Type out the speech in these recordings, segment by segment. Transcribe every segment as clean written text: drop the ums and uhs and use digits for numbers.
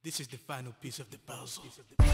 This is the final piece of the puzzle.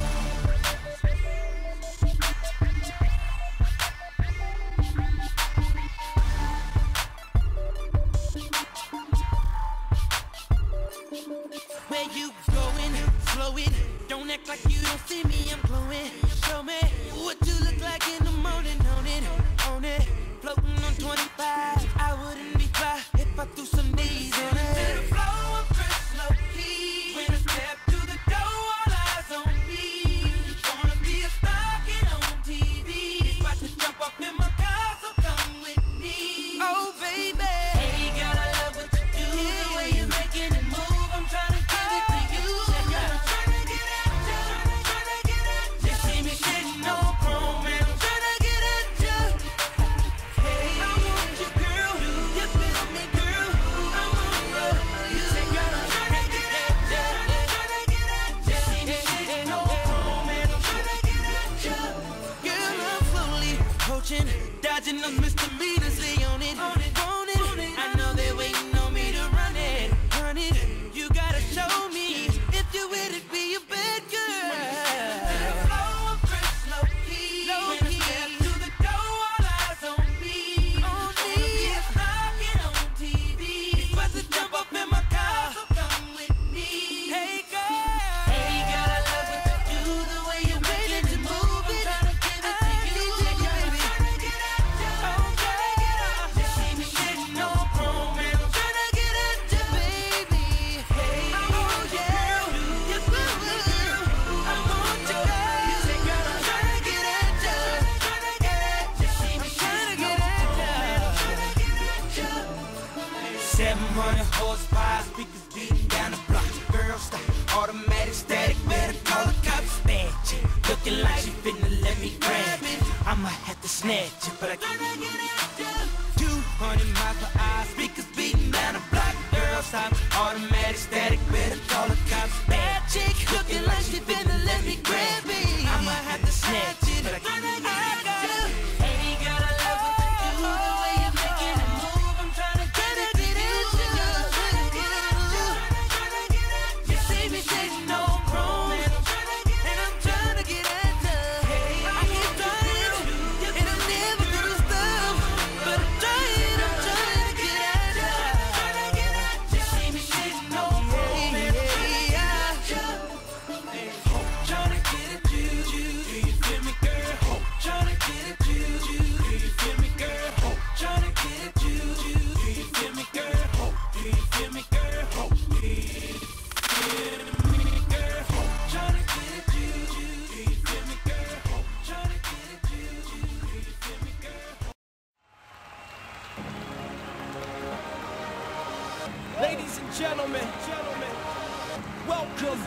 Where you going? Slow it. Don't act like you don't see me. I'm glowing. Show me what you look like in the morning. Own it, own it. Floating on 25. I wouldn't be fly if I threw some D's on it. To the flow of Chris low key. When I step to the door, all eyes on me. Wanna be a star, get on TV. About to jump up in my car, so come with me. Oh baby, hey girl, I love what you do. The way you're making it move, I'm trying to give it to you. I'm trying to get at you, trying to get at you. You see me sitting on chrome, and I'm trying to get at you. Hey, I want you, girl. You feel me, girl? I want you. Say, girl, I'm trying to get at you, trying to get at you. You see me sitting on chrome, and I'm trying to get at you. Girl, I'm slowly approaching, dodging those misdemeanors. Lay on it, on it, on it. I know they're waiting on me to run it, run it. You gotta show me if you with it, be a bad girl. Flow of Chris low key. When I step to the door, all eyes on me. On me. Get on TV. About to jump up in my car, so come with me. Hey girl, I love what you do. The way you make it to move it. I'm trying to give it to you. I'm trying to get at you. I'm trying to get at you. You see me sitting on chrome, and I'm trying to get at you, baby. Hey, I want you, girl. You feel me, girl? I want you, girl. You say, girl, I'm trying to get at you, trying to get at you. You see me trying to get at you, trying to get at you. 700 horsepower, speakers beating down the block. Girl, stop, automatic, static, better call the cops. Bad chick, looking like she finna let me grab it. I'ma have to snatch it, but I can't get at you. 200 miles per hour, speakers beating down the block. Girl, stop, automatic, static, better call the cops. Bad chick, looking like she finna let me grab it. I'ma have to snatch it, but I can't get at you. Hey girl, I love what you do. The way you're making it move, I'm trying to get it to you. Trying to get at you, trying to get at you. You see me sitting on chrome, and I'm trying to get at you. Hey, I keep trying, and I'm never gonna stop. But I'm trying to get at you. Trying to get at you. You see me sitting on chrome, and I'm trying to get at you. Trying to get at you. Do you feel me, girl? Trying to get at you. Do you feel me, girl? Trying to get at you. Do you feel me, girl? Do you feel me, girl? Do you feel me, girl? Trying to get at you. Do you feel me, girl? Trying to get at you. Do you feel me, girl? Ladies and gentlemen, welcome.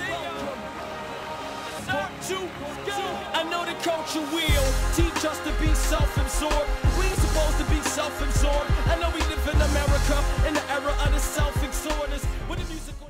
Part 2. I know the culture will teach us to be self-absorbed. We ain't supposed to be self-absorbed. I know we live in America in the era of the self-exhorters. With the music.